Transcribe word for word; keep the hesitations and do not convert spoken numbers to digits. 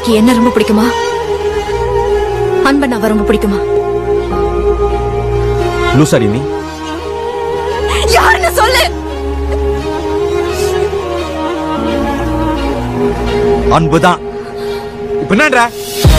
உனக்கு என்ன ரொம்ப பிடிக்குமா? அன்பன் அவ ரொம்ப பிடிக்குமா? லூசாடி நீ? யாருன்னு சொல்லு. அன்புதான். இப்ப என்னன்ற?